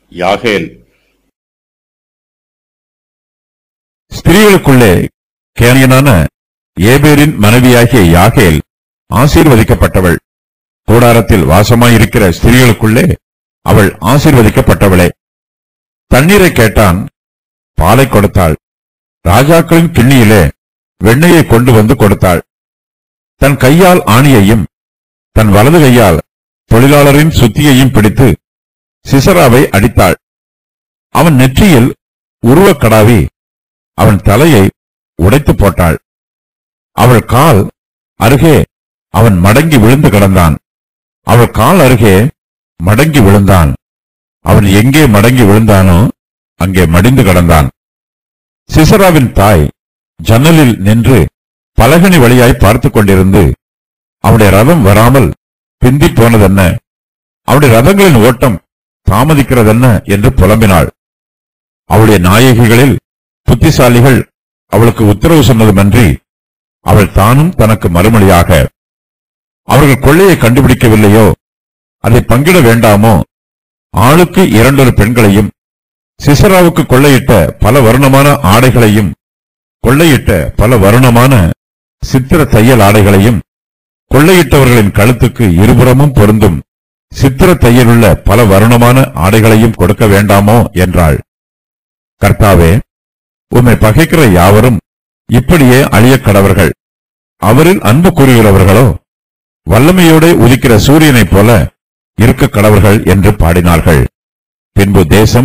யாகேல். ஸ்திரீகளுக்குள்ளே கேனியனான ஏபேரின் மனைவியாகிய யாகேல் ஆசீர்வதிக்கப்பட்டவள். கூடாரத்தில் வாசமாயிருக்கிற ஸ்திரீகளுக்குள்ளே அவள் ஆசீர்வதிக்கப்பட்டவளே. தண்ணீரை கேட்டான், பாலை கொடுத்தாள். ராஜாக்களின் கிண்ணியிலே வெண்ணெயை கொண்டு வந்து கொடுத்தாள். தன் கையால் ஆணியையும் தன் வலது கையால் தொழிலாளரின் சுத்தியையும் பிடித்து சிசராவை அடித்தாள். அவன் நெற்றியில் உருவக் கடாவி அவன் தலையை உடைத்து போட்டாள். அவள் கால் அருகே அவன் மடங்கி விழுந்து கிடந்தான். அவள் கால் அருகே மடங்கி விழுந்தான். அவன் எங்கே மடங்கி விழுந்தானோ அங்கே மடிந்து கிடந்தான். சிசராவின் தாய் ஜன்னலில் நின்று பலகனி வழியாய் பார்த்துக் கொண்டிருந்து, அவனுடைய ரதம் வராமல் பிந்தி போனதென்ன, அவனுடைய ரதங்களின் ஓட்டம் தாமதிக்கிறதென்ன என்று புலம்பினாள். அவளுடைய நாயகிகளில் புத்திசாலிகள் அவளுக்கு உத்தரவு சொன்னதுமன்றி அவள் தானும் தனக்கு மறுமொழியாக, அவர்கள் கொள்ளையை கண்டுபிடிக்கவில்லையோ, அதை பங்கிட வேண்டாமோ, ஆளுக்கு 2 பெண்களையும் சிசராவுக்கு கொள்ளையிட்ட பல வருணமான ஆடைகளையும் கொள்ளையிட்ட பல வருணமான சித்திர தையல் ஆடைகளையும் கொள்ளையிட்டவர்களின் கழுத்துக்கு இருபுறமும் பொருந்தும் சித்திர தையலுள்ள பல வருணமான ஆடைகளையும் கொடுக்க வேண்டாமோ என்றாள். கர்த்தாவே, உம்மை பகைக்கிற யாவரும் இப்படியே அழியக் கடவர்கள். அவரில் அன்பு கூறுகிறவர்களோ வல்லமையோடு உதிக்கிற சூரியனைப் போல இருக்க கடவர்கள் என்று பாடினார்கள். பின்பு தேசம்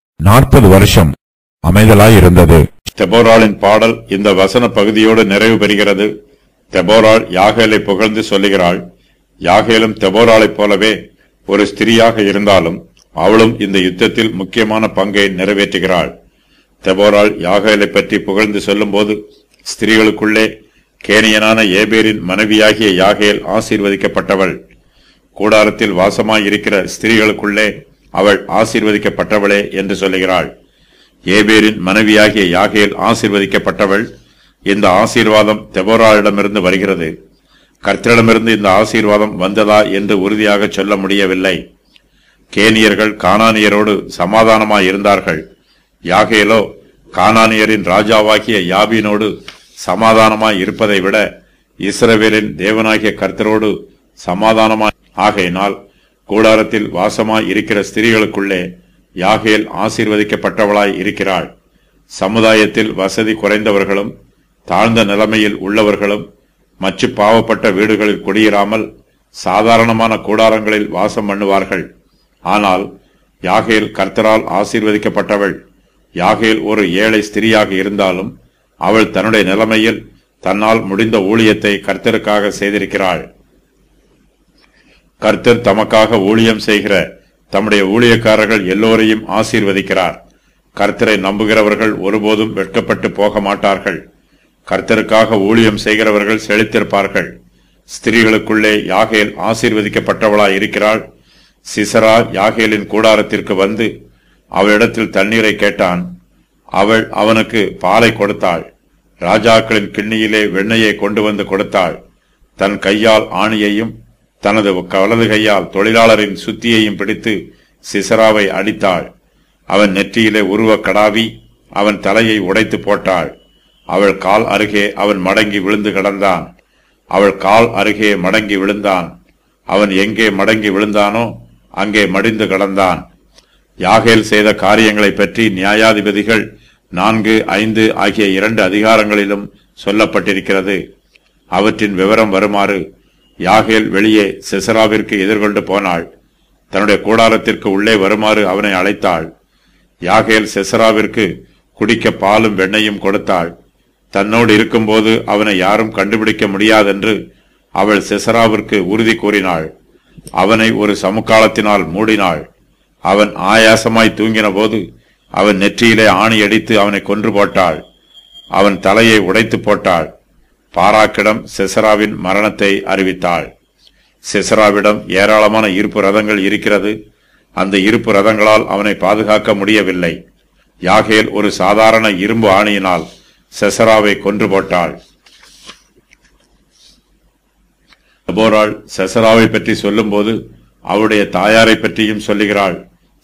40 வருஷம் அமைதலாயிருந்தது. தெபோராளின் பாடல் இந்த வசன பகுதியோடு நிறைவு பெறுகிறது. தெபோராள் யாகேலை புகழ்ந்து சொல்லுகிறாள். யாகேலும் தெபோராளைப் போலவே ஒரு ஸ்திரியாக இருந்தாலும் அவளும் இந்த யுத்தத்தில் முக்கியமான பங்கை நிறைவேற்றுகிறாள். தெபோராள் யாகேலை பற்றி புகழ்ந்து சொல்லும் போது, ஸ்திரீகளுக்குள்ளே கேனியனான ஏபேரின் மனைவியாகிய யாகேல் ஆசீர்வதிக்கப்பட்டவள். கூடாரத்தில் வாசமாயிருக்கிற ஸ்திரீகளுக்குள்ளே அவள் ஆசீர்வதிக்கப்பட்டவளே என்று சொல்லுகிறாள். ஏபேரின் மனைவியாகிய யாகேல் ஆசீர்வதிக்கப்பட்டவள். இந்த ஆசீர்வாதம் தெபோராளிடமிருந்து வருகிறது. கர்த்தரிடமிருந்து இந்த ஆசீர்வாதம் வந்ததா என்று உறுதியாக சொல்ல முடியவில்லை. கேனியர்கள் கானானியரோடு சமாதானமாயிருந்தார்கள். யாகேலோ கானானியரின் ராஜாவாகிய யாபீனோடு சமாதானமாய் இருப்பதை விட இஸ்ரவேலின் தேவனாகிய கர்த்தரோடு சமாதானமாய் ஆகையினால் கூடாரத்தில் வாசமாய் இருக்கிற ஸ்திரீகளுக்குள்ளே யாகேல் ஆசீர்வதிக்கப்பட்டவளாய் இருக்கிறாள். சமுதாயத்தில் வசதி குறைந்தவர்களும் தாழ்ந்த நிலைமையில் உள்ளவர்களும் மற்ற பாவப்பட்ட வீடுகளில் குடியிராமல் சாதாரணமான கூடாரங்களில் வாசம் பண்ணுவார்கள். ஆனால் யாகேல் கர்த்தரால் ஆசீர்வதிக்கப்பட்டவள். யாகேல் ஒரு ஏழை ஸ்திரியாக இருந்தாலும் அவள் தன்னுடைய நிலைமையில் தன்னால் முடிந்த ஊழியத்தை கர்த்தருக்காக செய்திருக்கிறாள். கர்த்தர் தமக்காக ஊழியம் செய்கிற தம்முடைய ஊழியக்காரர்கள் எல்லோரையும் ஆசீர்வதிக்கிறார். கர்த்தரை நம்புகிறவர்கள் ஒருபோதும் வெட்கப்பட்டு போக மாட்டார்கள். கர்த்தருக்காக ஊழியம் செய்கிறவர்கள் செழித்திருப்பார்கள். ஸ்திரீகளுக்குள்ளே யாகேல் ஆசீர்வதிக்கப்பட்டவளாய் இருக்கிறாள். சிசரா யாகேலின் கூடாரத்திற்கு வந்து அவளிடத்தில் தண்ணீரை கேட்டான். அவள் அவனுக்கு பாலை கொடுத்தாள். ராஜாக்களின் கிண்ணியிலே வெண்ணெயை கொண்டு வந்து கொடுத்தாள். தன் கையால் ஆணியையும் தனது வலது கையால் தொழிலாளரின் சுத்தியையும் பிடித்து சிசராவை அடித்தாள். அவன் நெற்றியிலே உருவ கடாவி அவன் தலையை உடைத்து போட்டாள். அவள் கால் அருகே அவன் மடங்கி விழுந்து கிடந்தான். அவள் கால் அருகே மடங்கி விழுந்தான். அவன் எங்கே மடங்கி விழுந்தானோ அங்கே மடிந்து கிடந்தான். யாகேல் செய்த காரியங்களை பற்றி நியாயாதிபதிகள் 4, 5 ஆகிய 2 அதிகாரங்களிலும் சொல்லப்பட்டிருக்கிறது. அவற்றின் விவரம் வருமாறு: யாகேல் வெளியே சிசராவிற்கு எதிர்கொண்டு போனாள். தன்னுடைய கூடாரத்திற்கு உள்ளே வருமாறு அவனை அழைத்தாள். யாகேல் சிசராவிற்கு குடிக்க பாலும் வெண்ணையும் கொடுத்தாள். தன்னோடு இருக்கும்போது அவனை யாரும் கண்டுபிடிக்க முடியாதென்று அவள் சிசராவிற்கு உறுதி கூறினாள். அவனை ஒரு சமுக்காலத்தினால் மூடினாள். அவன் ஆயாசமாய் தூங்கின போது அவன் நெற்றியிலே ஆணி அடித்து அவனை கொன்று போட்டாள். அவன் தலையை உடைத்து போட்டாள். பாராக்கிடம் சிசராவின் மரணத்தை அறிவித்தாள். சிசராவிடம் ஏராளமான இருப்பு ரதங்கள் இருக்கிறது. அந்த இருப்பு ரதங்களால் அவனை பாதுகாக்க முடியவில்லை. யாகேல் ஒரு சாதாரண இரும்பு ஆணியினால் சிசராவை கொன்று போட்டாள். தெபோராள் சிசராவை பற்றி சொல்லும் போது அவளுடைய தாயாரை பற்றியும் சொல்லுகிறாள்.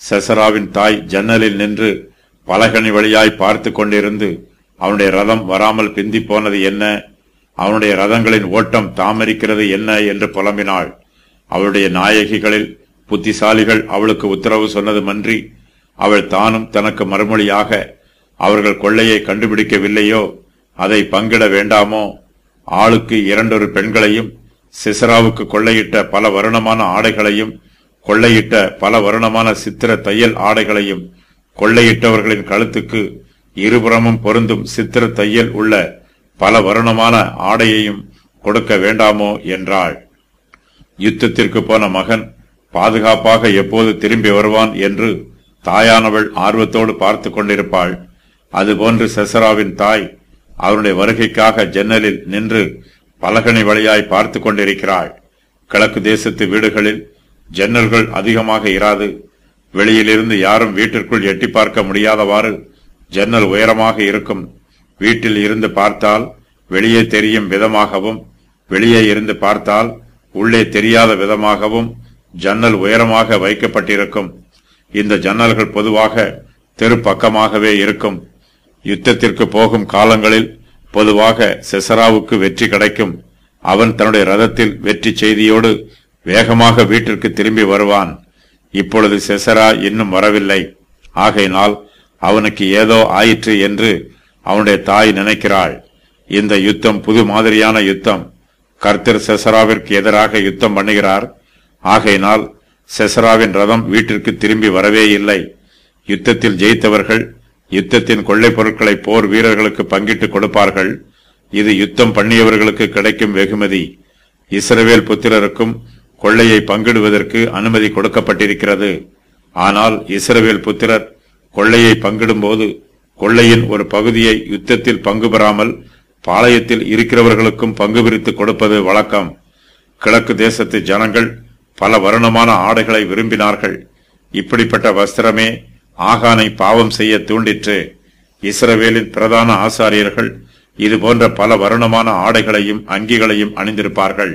செசராவின் தாய் ஜன்னலில் நின்று பலகனி வழியாய் பார்த்து கொண்டிருந்து அவனுடைய ரதம் வராமல் பிந்தி போனது என்ன, அவனுடைய ரதங்களின் ஓட்டம் தாமரிக்கிறது என்ன என்று புலம்பினாள். அவளுடைய நாயகிகளில் புத்திசாலிகள் அவளுக்கு உத்தரவு சொன்னதுமன்றி அவள் தானும் தனக்கு மறுமொழியாக, அவர்கள் கொள்ளையை கண்டுபிடிக்கவில்லையோ அதை பங்கிட வேண்டாமோ, ஆளுக்கு 2 பெண்களையும் சிசராவுக்கு கொள்ளையிட்ட பல வருணமான ஆடைகளையும் கொள்ளையிட்ட பல வருணமான சித்திர தையல் ஆடைகளையும் கொள்ளையிட்டவர்களின் கழுத்துக்கு இருபுறமும் பொருந்தும் சித்திர தையல் உள்ள பல வருணமான ஆடையையும் கொடுக்க வேண்டாமோ என்றாள். யுத்தத்திற்கு போன மகன் பாதுகாப்பாக எப்போது திரும்பி வருவான் என்று தாயானவள் ஆர்வத்தோடு பார்த்து கொண்டிருப்பாள். அதுபோன்று செசராவின் தாய் அவனுடைய வருகைக்காக ஜன்னலில் நின்று பலகனி வழியாய் பார்த்து கொண்டிருக்கிறாள். கிழக்கு தேசத்து வீடுகளில் ஜன்னல்கள் அதிகமாக இராது. வெளியிலிருந்து யாரும் வீட்டிற்குள் எட்டி பார்க்க முடியாதவாறு ஜன்னல் உயரமாக இருக்கும். வீட்டில் இருந்து பார்த்தால் வெளியே தெரியும் விதமாகவும், வெளியே இருந்து பார்த்தால் உள்ளே தெரியாத விதமாகவும் ஜன்னல் உயரமாக வைக்கப்பட்டிருக்கும். இந்த ஜன்னல்கள் பொதுவாக தெரு பக்கமாகவே இருக்கும். யுத்தத்திற்கு போகும் காலங்களில் பொதுவாக செசராவுக்கு வெற்றி கிடைக்கும். அவன் தன்னுடைய ரதத்தில் வெற்றி செய்தியோடு வேகமாக வீட்டிற்கு திரும்பி வருவான். இப்பொழுது செசரா இன்னும் வரவில்லை. ஆகையினால் அவனுக்கு ஏதோ ஆயிற்று என்று அவனுடைய தாய் நினைக்கிறாள். இந்த யுத்தம் புது மாதிரியான யுத்தம். கர்த்தர் செசராவிற்கு எதிராக யுத்தம் பண்ணுகிறார். ஆகையினால் செசராவின் ரதம் வீட்டிற்கு திரும்பி வரவே இல்லை. யுத்தத்தில் ஜெயித்தவர்கள் யுத்தத்தின் கொள்ளை பொருட்களை போர் வீரர்களுக்கு பங்கிட்டு கொடுப்பார்கள். இது யுத்தம் பண்ணியவர்களுக்கு கிடைக்கும் வெகுமதி. இஸ்ரவேல் புத்திரருக்கும் கொள்ளையை பங்கிடுவதற்கு அனுமதி கொடுக்கப்பட்டிருக்கிறது. ஆனால் இஸ்ரவேல் புத்திரர் கொள்ளையை பங்கிடும்போது கொள்ளையின் ஒரு பகுதியை யுத்தத்தில் பங்கு பெறாமல் பாளையத்தில் இருக்கிறவர்களுக்கும் பங்கு பிரித்து கொடுப்பது வழக்கம். கிழக்கு தேசத்து ஜனங்கள் பல வருணமான ஆடைகளை விரும்பினார்கள். இப்படிப்பட்ட வஸ்திரமே ஆகானை பாவம் செய்ய தூண்டிற்று. இஸ்ரவேலின் பிரதான ஆசாரியர்கள் இது போன்ற பல வருணமான ஆடைகளையும் அங்கிகளையும் அணிந்திருப்பார்கள்.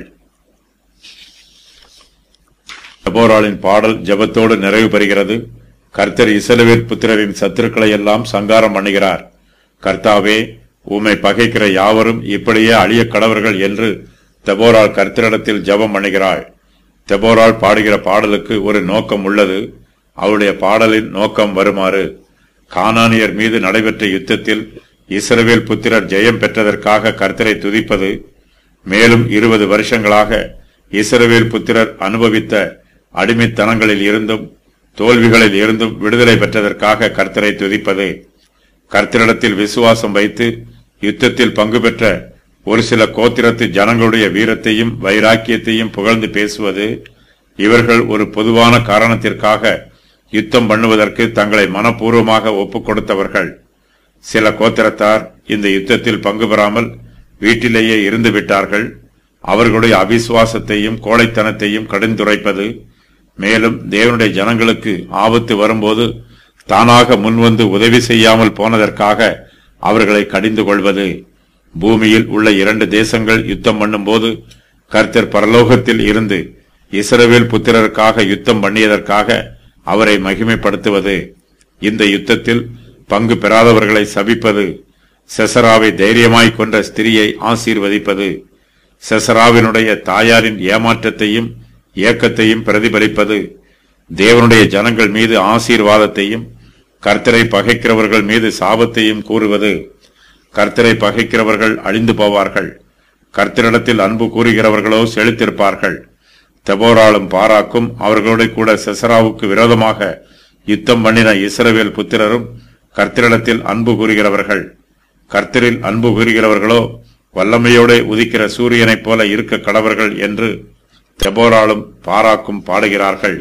தெபோராளின் பாடல் ஜெபத்தோடு நிறைவு பெறுகிறது. கர்த்தர் இஸ்ரவேல் புத்திரரின் சத்துருக்களை எல்லாம் சங்காரம் பண்ணுகிறார். கர்த்தாவே, உம்மை பகைக்கிற யாவரும் இப்படியே அழிய கடவர்கள் என்று தெபோராள் கர்த்தரிடத்தில் ஜெபம் பண்ணுகிறாள். தெபோராள் பாடுகிற பாடலுக்கு ஒரு நோக்கம் உள்ளது. அவருடைய பாடலின் நோக்கம் வருமாறு: கானானியர் மீது நடைபெற்ற யுத்தத்தில் இஸ்ரவேல் புத்திரர் ஜெயம் பெற்றதற்காக கர்த்தரை துதிப்பது, மேலும் 20 வருஷங்களாக இஸ்ரவேல் புத்திரர் அனுபவித்த அடிமைத்தனங்களில் இருந்தும் தோல்விகளில் இருந்தும் விடுதலை பெற்றதற்காக கர்த்தரை துதிப்பது, கர்த்தரிடத்தில் விசுவாசம் வைத்து யுத்தத்தில் பங்கு பெற்ற ஒரு சில கோத்திரத்து ஜனங்களுடைய வீரத்தையும் வைராக்கியத்தையும் புகழ்ந்து பேசுவது. இவர்கள் ஒரு பொதுவான காரணத்திற்காக யுத்தம் பண்ணுவதற்கு தங்களை மனப்பூர்வமாக ஒப்புக் கொடுத்தவர்கள். சில கோத்திரத்தார் இந்த யுத்தத்தில் பங்கு பெறாமல் வீட்டிலேயே இருந்து விட்டார்கள். அவர்களுடைய அவிசுவாசத்தையும் கோழைத்தனத்தையும் கடிந்துரைப்பது, மேலும் தேவனுடைய ஜனங்களுக்கு ஆபத்து வரும்போது தானாக முன்வந்து உதவி செய்யாமல் போனதற்காக அவர்களை கடிந்து கொள்வது. பூமியில் உள்ள 2 தேசங்கள் யுத்தம் பண்ணும்போது கர்த்தர் பரலோகத்தில் இருந்து இஸ்ரவேல் புத்திரருக்காக யுத்தம் பண்ணியதற்காக அவரை மகிமைப்படுத்துவது. இந்த யுத்தத்தில் பங்கு பெறாதவர்களை சபிப்பது. செசராவை தைரியமாய் கொன்ற ஸ்திரியை ஆசீர்வதிப்பது. செசராவினுடைய தாயாரின் ஏமாற்றத்தையும் ஏக்கத்தையும் பிரதிபலிப்பது. தேவனுடைய ஜனங்கள் மீது ஆசீர்வாதத்தையும் கர்த்தரை பகைக்கிறவர்கள் மீது சாபத்தையும் கூறுவது. கர்த்தரை பகைக்கிறவர்கள் அழிந்து போவார்கள். கர்த்தரிடத்தில் அன்பு கூறுகிறவர்களோ செழித்திருப்பார்கள். தெபோராளும் பாராக்கும் அவர்களோடு கூட செசராவுக்கு விரோதமாக யுத்தம் பண்ணின இஸ்ரவேல் புத்திரரும் கர்த்தரிடத்தில் அன்பு கூறுகிறவர்கள். கர்த்தரில் அன்பு கூறுகிறவர்களோ வல்லமையோடு உதிக்கிற சூரியனைப் போல இருக்க கடவர்கள் என்று தெபோராளும் பாராக்கும் பாடுகிறார்கள்.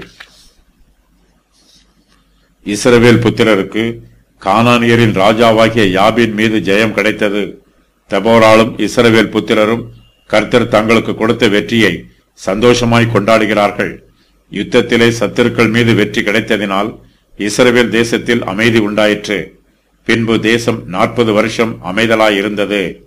இஸ்ரவேல் புத்திரருக்கு கானானியரின் ராஜாவாகிய யாபின் மீது ஜெயம் கிடைத்தது. தெபோராளும் இஸ்ரவேல் புத்திரரும் கர்த்தர் தங்களுக்கு கொடுத்த வெற்றியை சந்தோஷமாய் கொண்டாடுகிறார்கள். யுத்தத்திலே சத்துருக்கள் மீது வெற்றி கிடைத்ததினால் இஸ்ரவேல் தேசத்தில் அமைதி உண்டாயிற்று. பின்பு தேசம் 40 வருஷம் அமைதலாயிருந்தது.